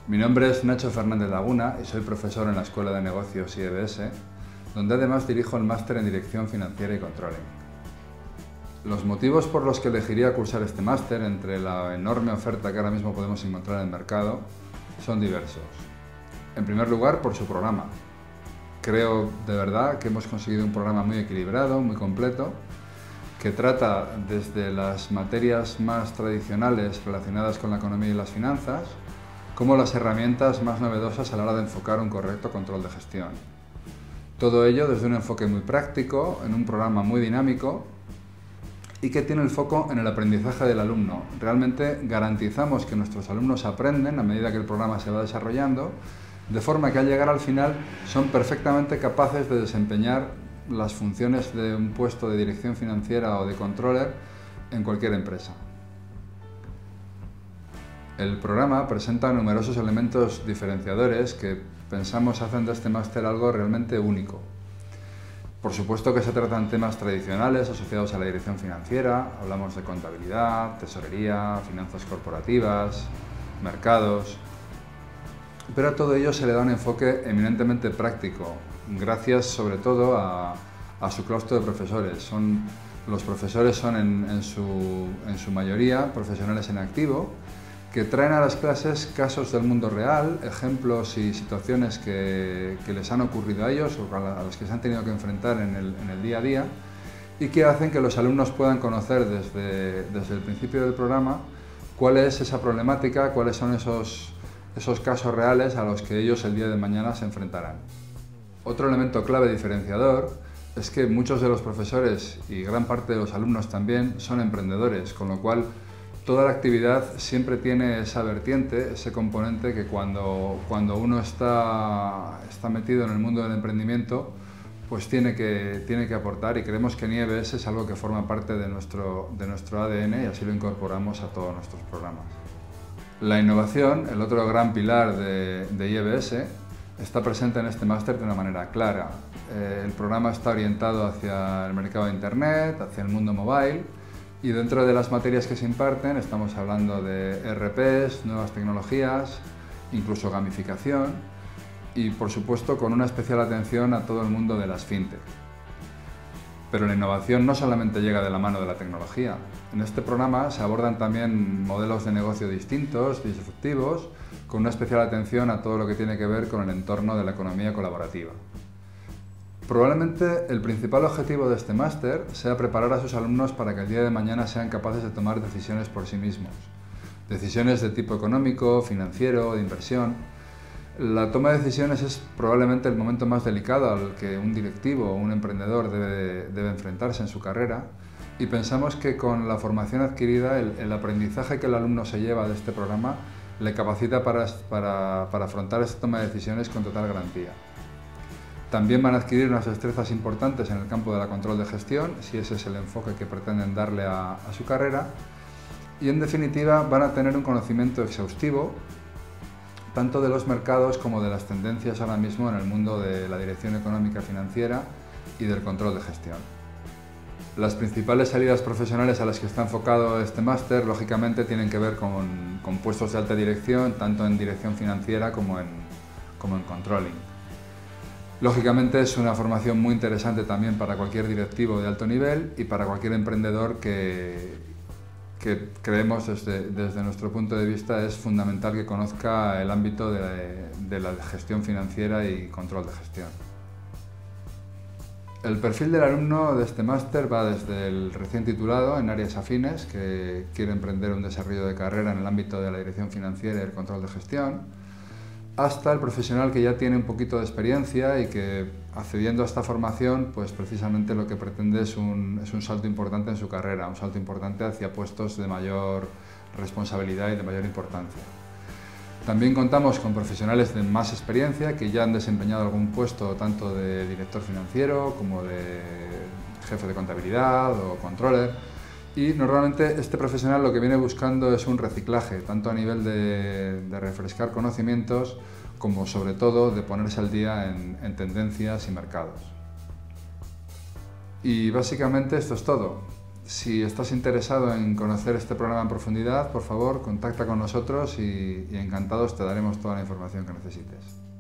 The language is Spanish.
Mi nombre es Nacho Fernández Laguna y soy profesor en la Escuela de Negocios IEBS, donde además dirijo el máster en Dirección Financiera y Controlling. Los motivos por los que elegiría cursar este máster, entre la enorme oferta que ahora mismo podemos encontrar en el mercado, son diversos. En primer lugar, por su programa. Creo de verdad que hemos conseguido un programa muy equilibrado, muy completo, que trata desde las materias más tradicionales relacionadas con la economía y las finanzas, como las herramientas más novedosas a la hora de enfocar un correcto control de gestión. Todo ello desde un enfoque muy práctico, en un programa muy dinámico y que tiene el foco en el aprendizaje del alumno. Realmente garantizamos que nuestros alumnos aprenden a medida que el programa se va desarrollando, de forma que al llegar al final son perfectamente capaces de desempeñar las funciones de un puesto de dirección financiera o de controller en cualquier empresa. El programa presenta numerosos elementos diferenciadores que pensamos hacen de este máster algo realmente único. Por supuesto que se tratan temas tradicionales asociados a la dirección financiera, hablamos de contabilidad, tesorería, finanzas corporativas, mercados, pero a todo ello se le da un enfoque eminentemente práctico, gracias sobre todo a su claustro de profesores. Los profesores son en su mayoría profesionales en activo, que traen a las clases casos del mundo real, ejemplos y situaciones que les han ocurrido a ellos o a las que se han tenido que enfrentar en el día a día, y que hacen que los alumnos puedan conocer desde el principio del programa cuál es esa problemática, cuáles son esos casos reales a los que ellos el día de mañana se enfrentarán. Otro elemento clave diferenciador es que muchos de los profesores y gran parte de los alumnos también son emprendedores, con lo cual toda la actividad siempre tiene esa vertiente, ese componente que cuando uno está metido en el mundo del emprendimiento, pues tiene que aportar, y creemos que en IEBS es algo que forma parte de nuestro ADN y así lo incorporamos a todos nuestros programas. La innovación, el otro gran pilar de IEBS, está presente en este máster de una manera clara. El programa está orientado hacia el mercado de Internet, hacia el mundo mobile, y dentro de las materias que se imparten estamos hablando de ERPs, nuevas tecnologías, incluso gamificación y por supuesto con una especial atención a todo el mundo de las fintech. Pero la innovación no solamente llega de la mano de la tecnología. En este programa se abordan también modelos de negocio distintos, disruptivos, con una especial atención a todo lo que tiene que ver con el entorno de la economía colaborativa. Probablemente el principal objetivo de este máster sea preparar a sus alumnos para que el día de mañana sean capaces de tomar decisiones por sí mismos. Decisiones de tipo económico, financiero, de inversión. La toma de decisiones es probablemente el momento más delicado al que un directivo o un emprendedor debe enfrentarse en su carrera, y pensamos que con la formación adquirida, el aprendizaje que el alumno se lleva de este programa le capacita para afrontar esta toma de decisiones con total garantía. También van a adquirir unas destrezas importantes en el campo de la control de gestión, si ese es el enfoque que pretenden darle a su carrera, y en definitiva van a tener un conocimiento exhaustivo tanto de los mercados como de las tendencias ahora mismo en el mundo de la dirección económica financiera y del control de gestión. Las principales salidas profesionales a las que está enfocado este máster, lógicamente, tienen que ver con puestos de alta dirección, tanto en dirección financiera como en controlling. Lógicamente es una formación muy interesante también para cualquier directivo de alto nivel y para cualquier emprendedor que creemos desde nuestro punto de vista es fundamental que conozca el ámbito de la gestión financiera y control de gestión. El perfil del alumno de este máster va desde el recién titulado en áreas afines, que quiere emprender un desarrollo de carrera en el ámbito de la dirección financiera y el control de gestión, hasta el profesional que ya tiene un poquito de experiencia y que, accediendo a esta formación, pues precisamente lo que pretende es un salto importante en su carrera, un salto importante hacia puestos de mayor responsabilidad y de mayor importancia. También contamos con profesionales de más experiencia que ya han desempeñado algún puesto tanto de director financiero como de jefe de contabilidad o controller, y normalmente este profesional lo que viene buscando es un reciclaje, tanto a nivel de refrescar conocimientos como sobre todo de ponerse al día en tendencias y mercados. Y básicamente esto es todo. Si estás interesado en conocer este programa en profundidad, por favor, contacta con nosotros y encantados te daremos toda la información que necesites.